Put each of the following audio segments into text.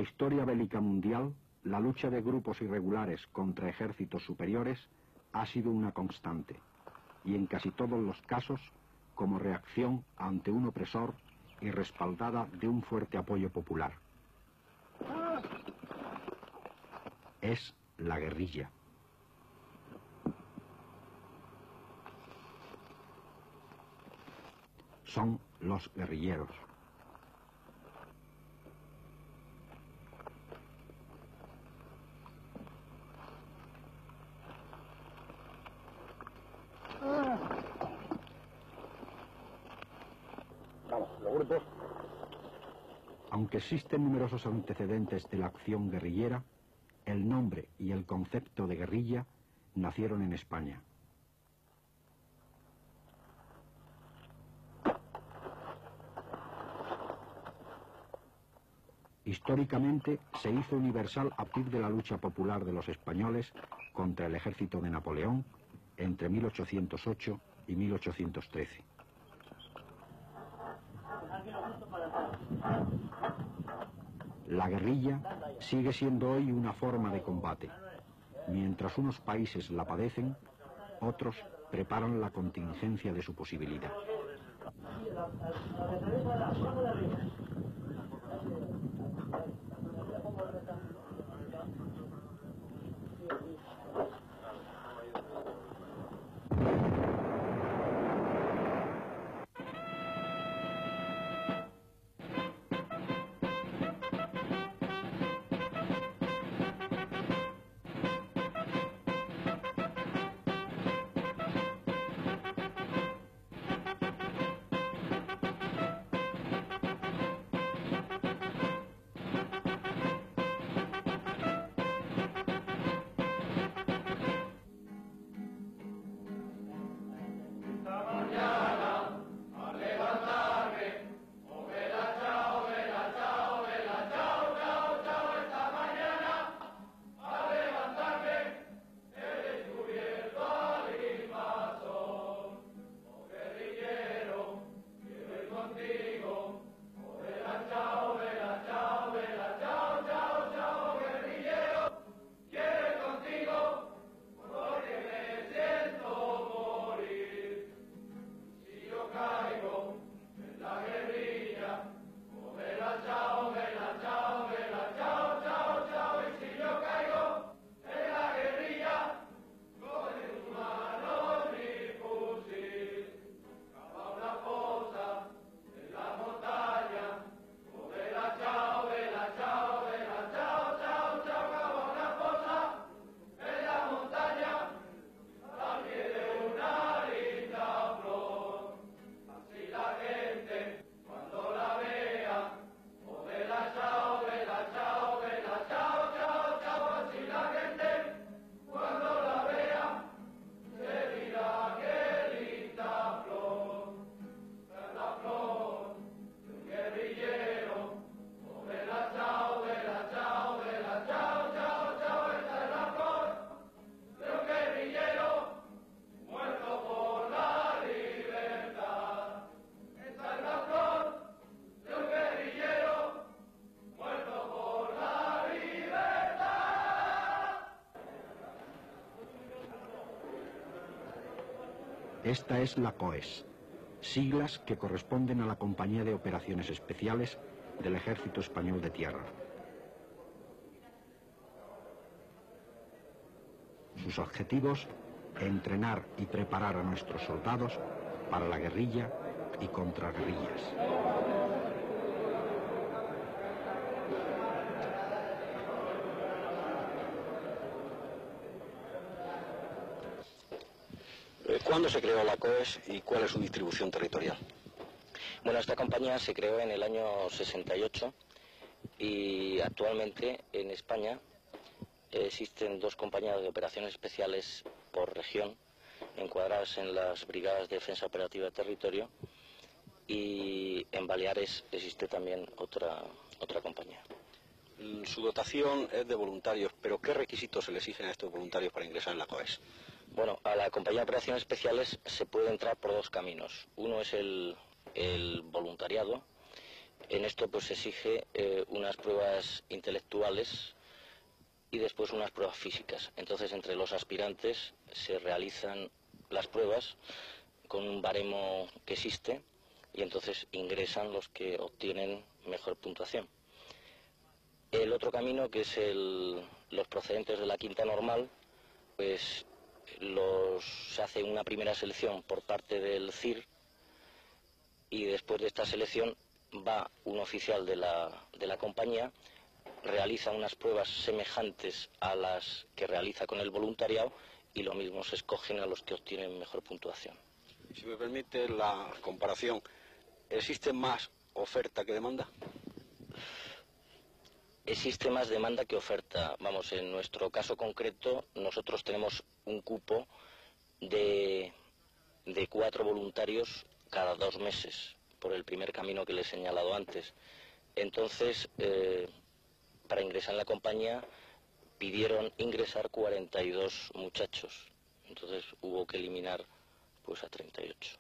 historia bélica mundial, la lucha de grupos irregulares contra ejércitos superiores ha sido una constante, y en casi todos los casos como reacción ante un opresor y respaldada de un fuerte apoyo popular. Es la guerrilla. Son los guerrilleros. Vamos, los grupos. Aunque existen numerosos antecedentes de la acción guerrillera, el nombre y el concepto de guerrilla nacieron en España. Históricamente se hizo universal a partir de la lucha popular de los españoles contra el ejército de Napoleón entre 1808 y 1813. La guerrilla sigue siendo hoy una forma de combate. Mientras unos países la padecen, otros preparan la contingencia de su posibilidad. Esta es la COES, siglas que corresponden a la Compañía de Operaciones Especiales del Ejército Español de Tierra. Sus objetivos: entrenar y preparar a nuestros soldados para la guerrilla y contraguerrillas. ¿Cuándo se creó la COES y cuál es su distribución territorial? Bueno, esta compañía se creó en el año 68 y actualmente en España existen dos compañías de operaciones especiales por región, encuadradas en las Brigadas de Defensa Operativa de Territorio, y en Baleares existe también otra compañía. Su dotación es de voluntarios, pero ¿qué requisitos se le exigen a estos voluntarios para ingresar en la COES? Bueno, a la compañía de operaciones especiales se puede entrar por dos caminos. Uno es el voluntariado, En esto pues se exige unas pruebas intelectuales y después unas pruebas físicas. Entonces entre los aspirantes se realizan las pruebas con un baremo que existe y entonces ingresan los que obtienen mejor puntuación. El otro camino, que es los procedentes de la quinta normal, pues se hace una primera selección por parte del CIR y después de esta selección va un oficial de la compañía, realiza unas pruebas semejantes a las que realiza con el voluntariado y lo mismo se escogen a los que obtienen mejor puntuación. Si me permite la comparación, ¿existe más oferta que demanda? Existe más demanda que oferta. Vamos, en nuestro caso concreto, nosotros tenemos un cupo de 4 voluntarios cada 2 meses, por el primer camino que les he señalado antes. Entonces, para ingresar en la compañía, pidieron ingresar 42 muchachos. Entonces hubo que eliminar pues a 38.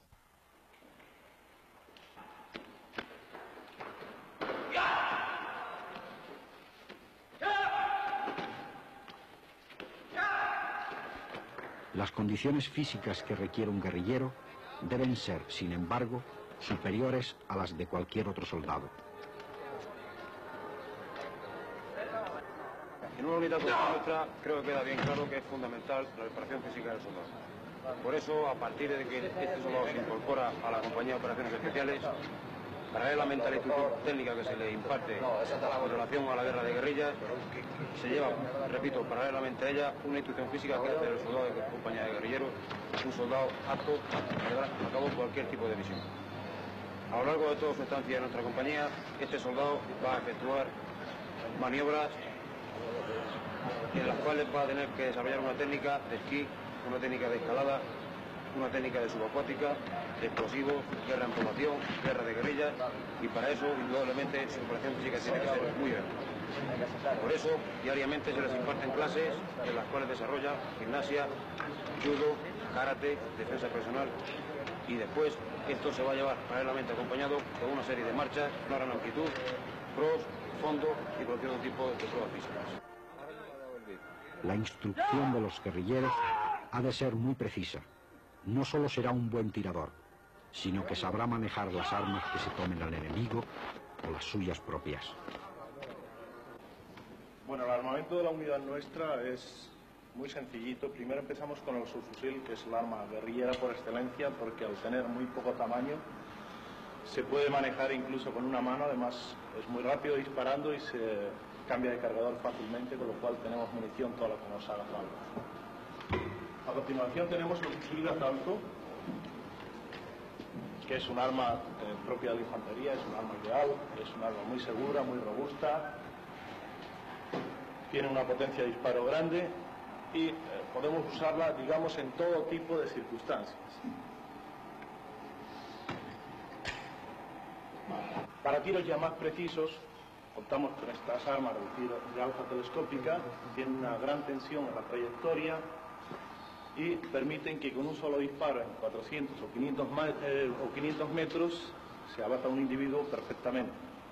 Las condiciones físicas que requiere un guerrillero deben ser, sin embargo, superiores a las de cualquier otro soldado. En una unidad como la nuestra, creo que queda bien claro que es fundamental la preparación física del soldado. Por eso, a partir de que este soldado se incorpora a la compañía de operaciones especiales, paralelamente a la instrucción técnica que se le imparte en relación a la guerra de guerrillas, se lleva, repito, paralelamente a ella, una instrucción física que hace el soldado de compañía de guerrilleros, un soldado apto a llevar a cabo cualquier tipo de misión. A lo largo de toda su estancia en nuestra compañía, este soldado va a efectuar maniobras en las cuales va a tener que desarrollar una técnica de esquí, una técnica de escalada, una técnica de subacuática, de explosivos, guerra en formación, guerra de guerrillas, y para eso, indudablemente, su preparación física tiene que ser muy grande. Por eso, diariamente se les imparten clases en las cuales desarrolla gimnasia, judo, karate, defensa personal, y después esto se va a llevar paralelamente acompañado con una serie de marchas, una gran amplitud, cross, fondo y cualquier otro tipo de pruebas físicas. La instrucción de los guerrilleros ha de ser muy precisa. No solo será un buen tirador, sino que sabrá manejar las armas que se tomen al enemigo o las suyas propias. Bueno, el armamento de la unidad nuestra es muy sencillito. Primero empezamos con el subfusil, que es el arma guerrillera por excelencia, porque al tener muy poco tamaño se puede manejar incluso con una mano. Además es muy rápido disparando y se cambia de cargador fácilmente, con lo cual tenemos munición toda la que nos haga falta. A continuación tenemos el fusil de asalto, que es un arma propia de la infantería, es un arma ideal, es un arma muy segura, muy robusta, tiene una potencia de disparo grande y podemos usarla, digamos, en todo tipo de circunstancias. Para tiros ya más precisos, contamos con estas armas de alza telescópica, tienen una gran tensión en la trayectoria y permiten que con un solo disparo en 400 o 500 metros se abata un individuo perfectamente.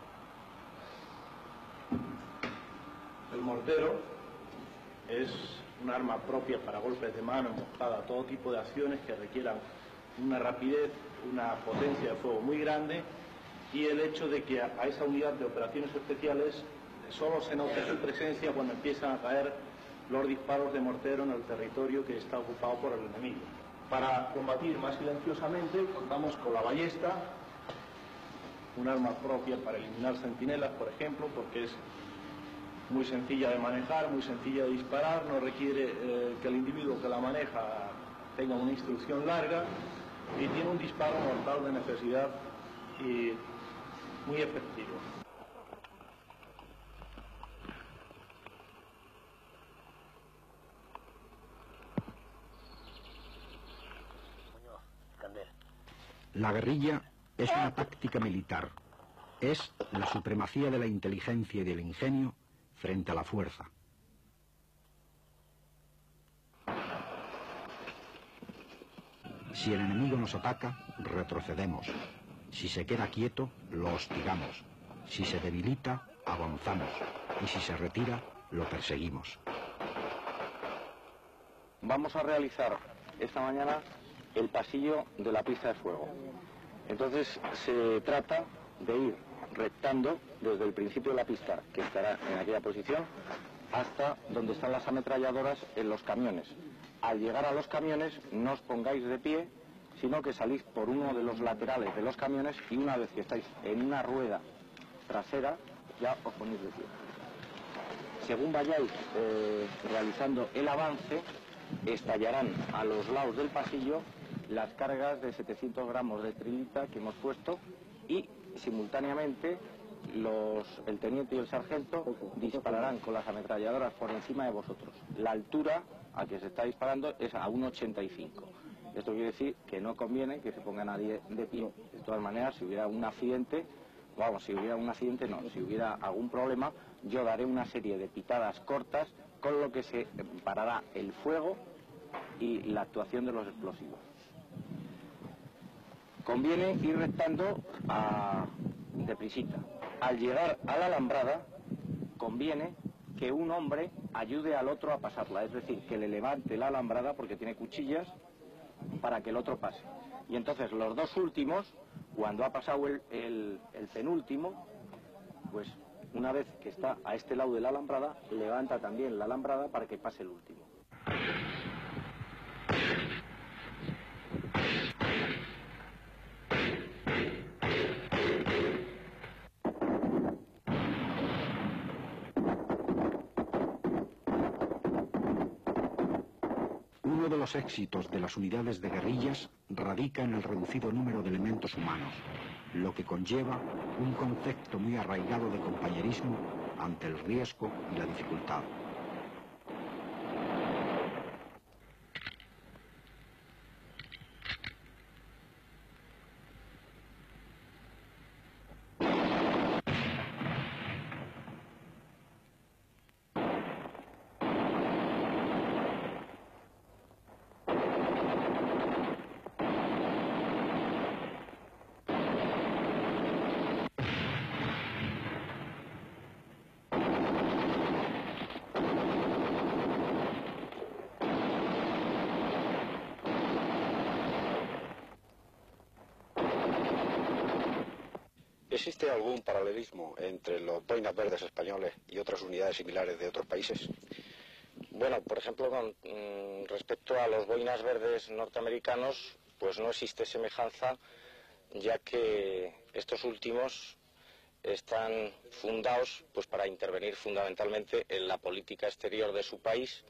El mortero es un arma propia para golpes de mano, emboscada, todo tipo de acciones que requieran una rapidez, una potencia de fuego muy grande, y el hecho de que a esa unidad de operaciones especiales solo se note su presencia cuando empiezan a caer los disparos de mortero en el territorio que está ocupado por el enemigo. Para combatir más silenciosamente contamos con la ballesta, un arma propia para eliminar centinelas, por ejemplo, porque es muy sencilla de manejar, muy sencilla de disparar, no requiere que el individuo que la maneja tenga una instrucción larga y tiene un disparo mortal de necesidad y muy efectivo. La guerrilla es una táctica militar. Es la supremacía de la inteligencia y del ingenio frente a la fuerza. Si el enemigo nos ataca, retrocedemos. Si se queda quieto, lo hostigamos. Si se debilita, avanzamos, y si se retira, lo perseguimos. Vamos a realizar esta mañana el pasillo de la pista de fuego. Entonces se trata de ir rectando desde el principio de la pista, que estará en aquella posición, hasta donde están las ametralladoras en los camiones. Al llegar a los camiones no os pongáis de pie, sino que salís por uno de los laterales de los camiones y una vez que estáis en una rueda trasera ya os ponéis de pie. Según vayáis realizando el avance, estallarán a los lados del pasillo las cargas de 700 gramos de trilita que hemos puesto y simultáneamente el teniente y el sargento dispararán con las ametralladoras por encima de vosotros. La altura a que se está disparando es a 1,85. Esto quiere decir que no conviene que se ponga nadie de pie. De todas maneras, si hubiera un accidente, si hubiera algún problema, yo daré una serie de pitadas cortas con lo que se parará el fuego y la actuación de los explosivos. Conviene ir rectando deprisita. Al llegar a la alambrada, conviene que un hombre ayude al otro a pasarla, es decir, que le levante la alambrada porque tiene cuchillas para que el otro pase. Y entonces los dos últimos, cuando ha pasado el penúltimo, pues una vez que está a este lado de la alambrada, levanta también la alambrada para que pase el último. Uno de los éxitos de las unidades de guerrillas radica en el reducido número de elementos humanos, lo que conlleva un concepto muy arraigado de compañerismo ante el riesgo y la dificultad. ¿Existe algún paralelismo entre los boinas verdes españoles y otras unidades similares de otros países? Bueno, por ejemplo, con respecto a los boinas verdes norteamericanos, pues no existe semejanza, ya que estos últimos están fundados pues para intervenir fundamentalmente en la política exterior de su país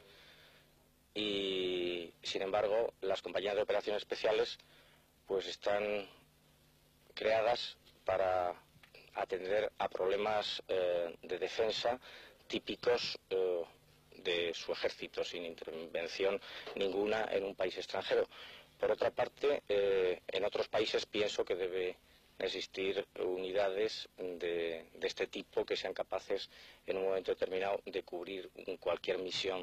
y, sin embargo, las compañías de operaciones especiales pues están creadas para atender a problemas de defensa típicos de su ejército, sin intervención ninguna en un país extranjero. Por otra parte, en otros países pienso que debe existir unidades de este tipo que sean capaces en un momento determinado de cubrir cualquier misión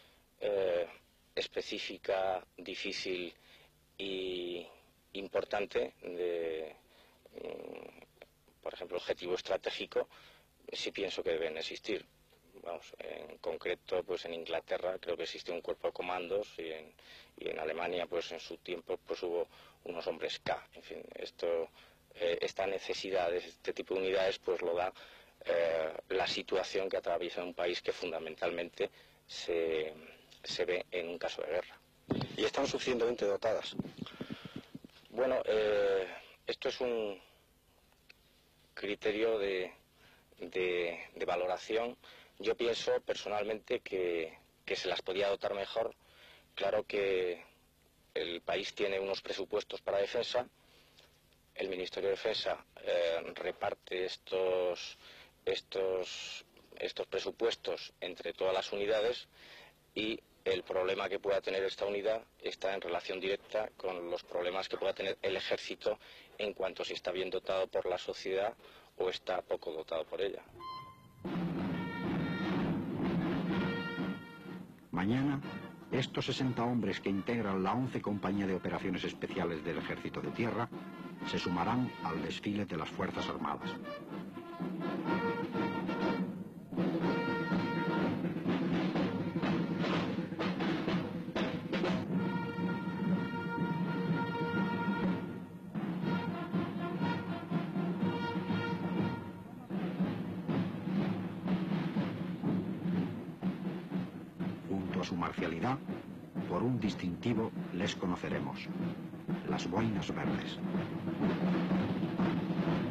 específica, difícil y importante por ejemplo, objetivo estratégico, sí pienso que deben existir. Vamos, en concreto, pues en Inglaterra creo que existe un cuerpo de comandos y en Alemania, pues en su tiempo, pues hubo unos hombres K. En fin, esta necesidad de este tipo de unidades, pues lo da la situación que atraviesa un país que fundamentalmente se ve en un caso de guerra. ¿Y están suficientemente dotadas? Bueno, esto es un criterio de valoración. Yo pienso personalmente que se las podía dotar mejor. Claro que el país tiene unos presupuestos para defensa, el Ministerio de Defensa reparte estos presupuestos entre todas las unidades y el problema que pueda tener esta unidad está en relación directa con los problemas que pueda tener el ejército en cuanto si está bien dotado por la sociedad o está poco dotado por ella. Mañana, estos 60 hombres que integran la 11 Compañía de Operaciones Especiales del Ejército de Tierra se sumarán al desfile de las Fuerzas Armadas. contra su marcialidad, por un distintivo les conoceremos: las boinas verdes.